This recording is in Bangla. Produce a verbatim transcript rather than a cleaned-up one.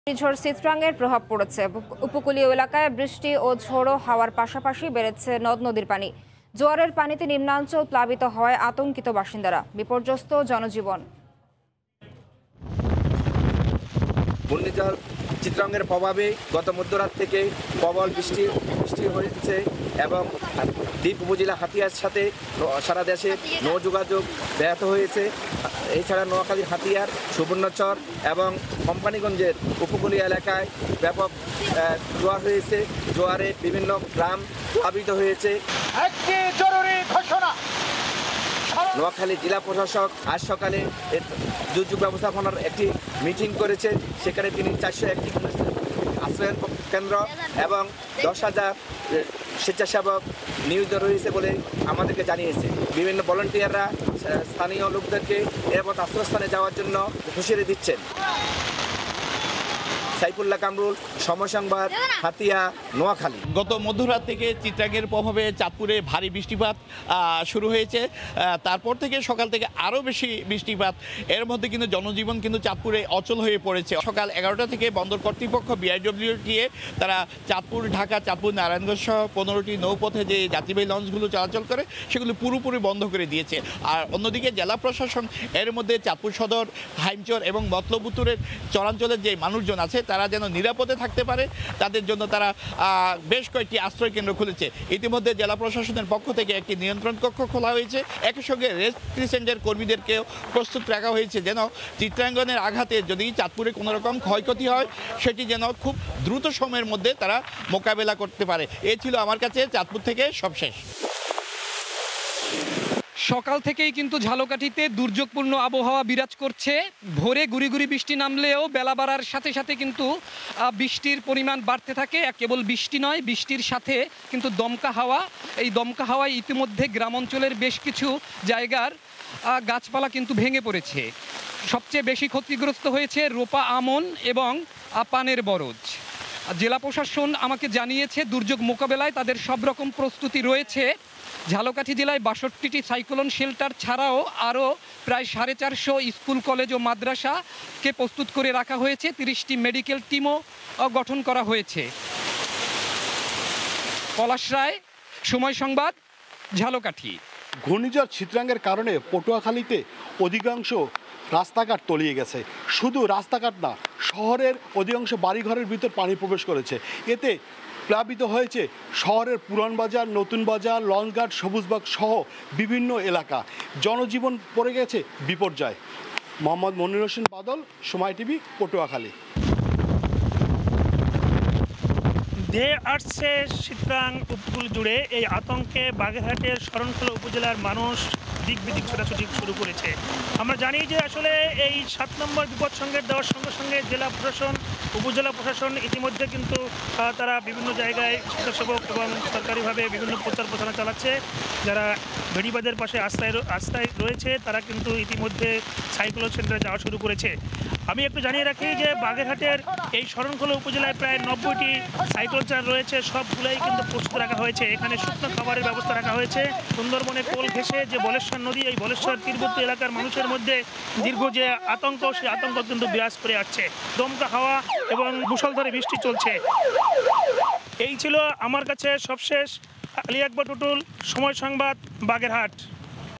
ঝড় চিত্রাঙ্গের প্রভাব পড়েছে। উপকূলীয় এলাকায় বৃষ্টি ও ঝোড়ো হাওয়ার পাশাপাশি বেড়েছে নদ নদীর পানি। জোয়ারের পানিতে নিম্নাঞ্চল প্লাবিত হওয়ায় আতঙ্কিত বাসিন্দারা, বিপর্যস্ত জনজীবন। ঘূর্ণিঝড় চিত্রাঙ্গের প্রভাবে গত মধ্যরাত থেকে প্রবল বৃষ্টি বৃষ্টি হয়েছে এবং দ্বীপ উপজেলা হাতিয়ার সাথে সারা দেশে নৌ যোগাযোগ ব্যাহত হয়েছে। এছাড়া নোয়াখালীর হাতিয়ার, সুবর্ণচর এবং কোম্পানিগঞ্জের উপকূলীয় এলাকায় ব্যাপক জোয়ার হয়েছে। জোয়ারে বিভিন্ন গ্রাম প্লাবিত হয়েছে। একটি জরুরি ঘোষণা। নোয়াখালী জেলা প্রশাসক আজ সকালে দুর্যোগ ব্যবস্থাপনার একটি মিটিং করেছে। সেখানে তিনি চারশো একটি আশ্রয়ন কেন্দ্র এবং দশ হাজার স্বেচ্ছাসেবক নিয়োজিত রয়েছে বলে আমাদেরকে জানিয়েছে। বিভিন্ন ভলান্টিয়াররা স্থানীয় লোকদেরকে এরপর আশ্রয়স্থানে যাওয়ার জন্য হুঁশিয়ারি দিচ্ছেন। সাইফুল্লাহ কামরুল, সময় সংবাদ, হাতিয়া, নোয়াখালী। গত মধ্যরাত থেকে চিত্রাঙ্গের প্রভাবে চাঁদপুরে ভারী বৃষ্টিপাত শুরু হয়েছে। তারপর থেকে সকাল থেকে আরও বেশি বৃষ্টিপাত। এর মধ্যে কিন্তু জনজীবন কিন্তু চাঁদপুরে অচল হয়ে পড়েছে। সকাল এগারোটা থেকে বন্দর কর্তৃপক্ষ বিআইডব্লিউটিএ তারা চাঁদপুর, ঢাকা, চাঁদপুর, নারায়ণগঞ্জ সহ পনেরোটি নৌপথে যে যাত্রীবাহী লঞ্চগুলো চলাচল করে সেগুলো পুরোপুরি বন্ধ করে দিয়েছে। আর অন্যদিকে জেলা প্রশাসন এর মধ্যে চাঁদপুর সদর, হাইমচর এবং মতলবুতুরের চরাঞ্চলের যে মানুষজন আছে তারা যেন নিরাপদে থাকতে পারে তাদের জন্য তারা বেশ কয়েকটি আশ্রয় কেন্দ্র খুলেছে। ইতিমধ্যে জেলা প্রশাসনের পক্ষ থেকে একটি নিয়ন্ত্রণ কক্ষ খোলা হয়েছে। একই সঙ্গে রেড ক্রিসেন্টের কর্মীদেরকেও প্রস্তুত রাখা হয়েছে যেন চিত্রাঙ্গনের আঘাতে যদি চাঁদপুরে কোনো রকম ক্ষয়ক্ষতি হয় সেটি যেন খুব দ্রুত সময়ের মধ্যে তারা মোকাবেলা করতে পারে। এ ছিল আমার কাছে চাঁদপুর থেকে সবশেষ। সকাল থেকেই কিন্তু ঝালকাঠিতে দুর্যোগপূর্ণ আবহাওয়া বিরাজ করছে। ভোরে গুড়ি গুড়ি বৃষ্টি নামলেও বেলা বাড়ার সাথে সাথে কিন্তু বৃষ্টির পরিমাণ বাড়তে থাকে। কেবল বৃষ্টি নয়, বৃষ্টির সাথে কিন্তু দমকা হাওয়া। এই দমকা হাওয়ায় ইতিমধ্যে গ্রাম অঞ্চলের বেশ কিছু জায়গার গাছপালা কিন্তু ভেঙে পড়েছে। সবচেয়ে বেশি ক্ষতিগ্রস্ত হয়েছে রোপা আমন এবং পানের বরজ। জেলা প্রশাসন আমাকে জানিয়েছে দুর্যোগ মোকাবেলায় তাদের সব রকম প্রস্তুতি রয়েছে। ঝালকাঠি জেলায় বাষট্টিটি সাইক্লোন শেল্টার ছাড়াও আরও প্রায় সাড়ে চারশো স্কুল, কলেজ ও মাদ্রাসাকে প্রস্তুত করে রাখা হয়েছে। তিরিশটি মেডিকেল টিমও গঠন করা হয়েছে। পলাশ রায়, সময় সংবাদ, ঝালকাঠি। ঘূর্ণিঝড় চিত্রাঙ্গের কারণে পটুয়াখালীতে অধিকাংশ রাস্তাঘাট তলিয়ে গেছে। শুধু রাস্তাঘাট না, শহরের অধিকাংশ বাড়িঘরের ভিতর পানি প্রবেশ করেছে। এতে প্লাবিত হয়েছে শহরের পুরান বাজার, নতুন বাজার, লঞ্চঘাট, সবুজবাগ সহ বিভিন্ন এলাকা। জনজীবন পড়ে গেছে বিপর্যয়। মোহাম্মদ মনির হোসেন বাদল, সময় টিভি, পটুয়াখালী। ধেয়ে আসছে চিত্রাং উপকূল জুড়ে। এই আতঙ্কে বাগেরহাটের শরণখোলা উপজেলার মানুষ দিক বিদিক ছোটাছুটি শুরু করেছে। আমরা জানি যে আসলে এই সাত নম্বর বিপদ সংকেত দেওয়ার সঙ্গে সঙ্গে জেলা প্রশাসন, উপজেলা প্রশাসন ইতিমধ্যে কিন্তু তারা বিভিন্ন জায়গায় স্বেচ্ছাসেবক এবং সরকারিভাবে বিভিন্ন প্রচার প্রচারণা চালাচ্ছে। যারা বেড়িবাঁধের পাশে আস্থায় আস্থায় রয়েছে তারা কিন্তু ইতিমধ্যে সাইক্লোন সেন্টারে যাওয়া শুরু করেছে। আমি একটু জানিয়ে রাখি যে বাগেরহাটের এই শরণখোলা উপজেলায় প্রায় নব্বইটি সাইক্লোন সেন্টার রয়েছে। সবগুলোই কিন্তু প্রস্তুত রাখা হয়েছে। এখানে শুকনো খাবারের ব্যবস্থা রাখা হয়েছে। সুন্দরবনে কোল ঘেঁষে যে বলেশ্বর নদী, এই বলেশ্বর তীরবর্তী এলাকার মানুষের মধ্যে দীর্ঘ যে আতঙ্ক, সেই আতঙ্ক কিন্তু বিরাজ করে আসছে। দমকা হাওয়া এবং মুষলধারে বৃষ্টি চলছে। এই ছিল আমার কাছে সবশেষ। আলী আকবর টুটুল, সময় সংবাদ, বাগেরহাট।